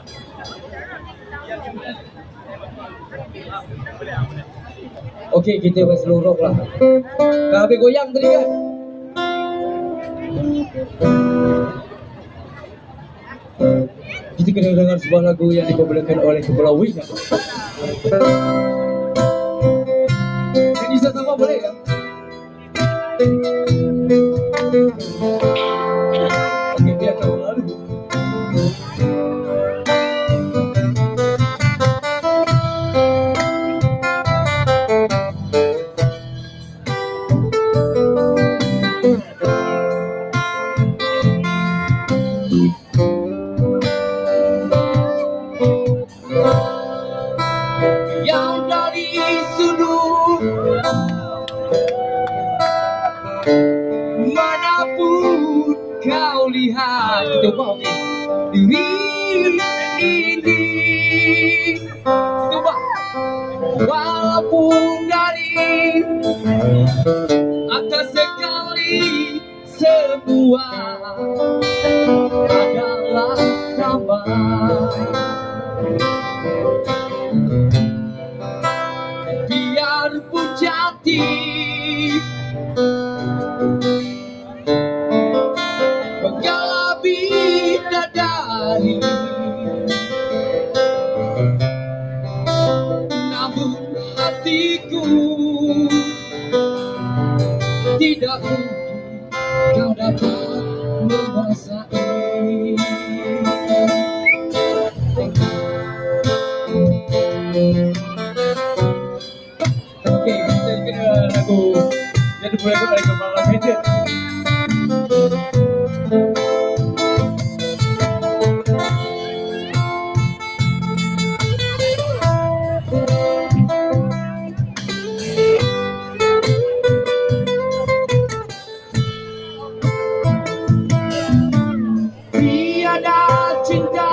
Okey, kita berseluruh lah. Dah habis goyang tadi kan? Kita kena dengar sebuah lagu yang dipopularkan oleh Kepala Wing. Ini sama boleh kan? Okey, biar kau lalu. Manapun kau lihat, kita buat diri ini, kita buat walaupun dari atas sekali semua adalah sama. Biarpun cantik segala bidadari, namun hatiku tidak mungkin kau dapat menguasai. Oke, kita kena lagu yang dibuatkan oleh Kepala Meja. Tiada cinta,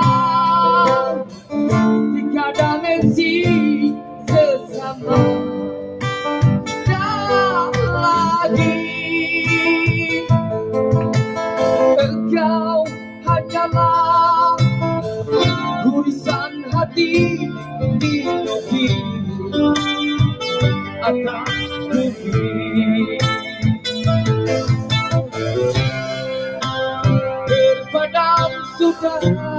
tiada dimensi sesama. Tak lagi engkau hanyalah tulisan hati dilukis atas bumi. Terpadam sudah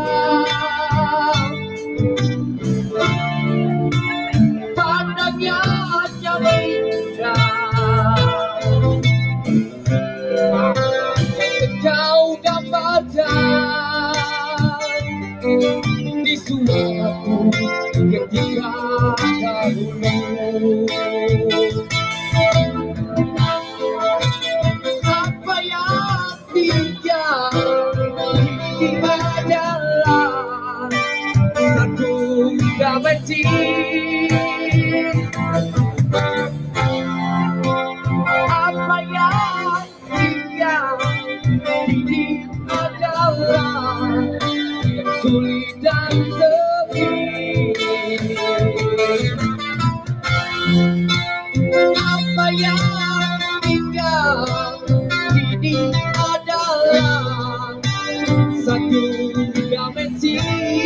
pandangnya jauh indah, kau dapatkan di suatu ketika dahulu. Apa yang tinggal di adalah satu dimensi. Apa yang tinggal ini adalah yang sulit dan sepi. Apa yang tinggal ini adalah satu dimensi.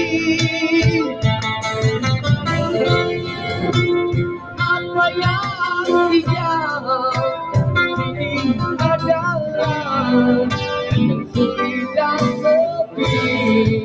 Apa yang tinggal ini adalah yang sulit dan sepi.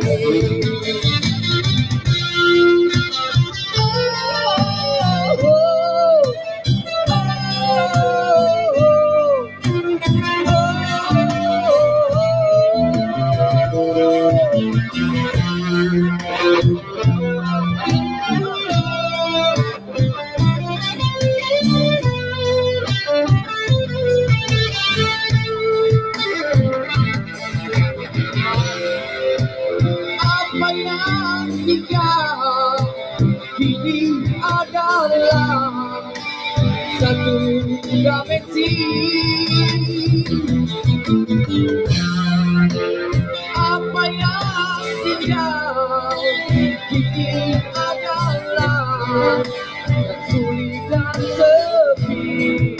Apa yang tinggal kini adalah satu dimensi. Apa yang tinggal kini adalah yang sulit dan sepi.